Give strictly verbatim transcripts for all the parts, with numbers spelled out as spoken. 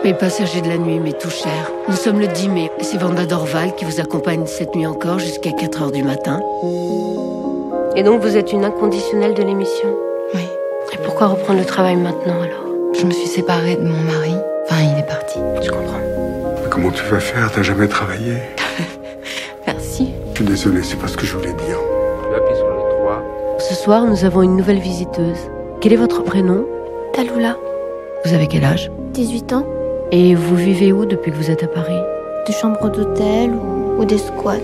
Les passagers de la nuit, mais tout cher. Nous sommes le dix mai. C'est Vanda Dorval qui vous accompagne cette nuit encore jusqu'à quatre heures du matin. Et donc vous êtes une inconditionnelle de l'émission? Oui. Et pourquoi reprendre le travail maintenant alors? Je me suis séparée de mon mari. Enfin, il est parti. Je comprends. Mais comment tu vas faire? T'as jamais travaillé? Merci. Je suis désolé, c'est pas ce que je voulais dire. Tu appuies sur le trois. Ce soir, nous avons une nouvelle visiteuse. Quel est votre prénom? Taloula, Vous avez quel âge? dix-huit ans, Et vous vivez où depuis que vous êtes à Paris? des chambres d'hôtel ou, ou des squats.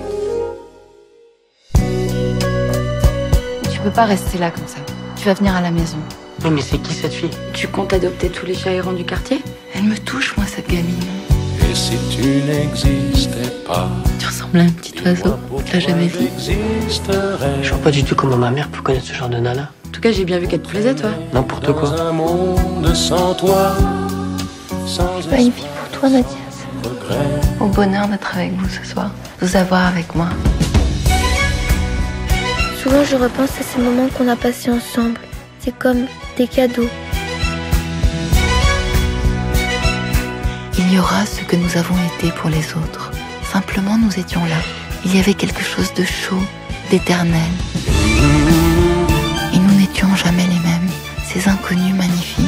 Tu peux pas rester là comme ça. Tu vas venir à la maison. Oui, mais c'est qui cette fille? Tu comptes adopter tous les chats errants du quartier? Elle me touche, moi, cette gamine. Et si tu n'existais pas, Tu ressembles à un petit oiseau. Tu l'as jamais vu? Je vois pas du tout comment ma mère peut connaître ce genre de nana. En tout cas, j'ai bien vu qu'elle te plaisait, toi. N'importe quoi. Dans un monde sans toi, sans Pas une fille pour toi, Mathias. regret. Au bonheur d'être avec vous ce soir. De vous avoir avec moi. Souvent, je repense à ces moments qu'on a passés ensemble. C'est comme des cadeaux. Il y aura ce que nous avons été pour les autres. Simplement, nous étions là. Il y avait quelque chose de chaud, d'éternel. Et nous n'étions jamais les mêmes. Ces inconnus magnifiques.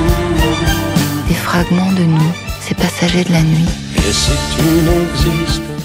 Des fragments de nous, ces passagers de la nuit. Et si tu n'existais